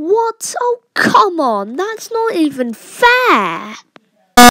What? Oh, come on, that's not even fair.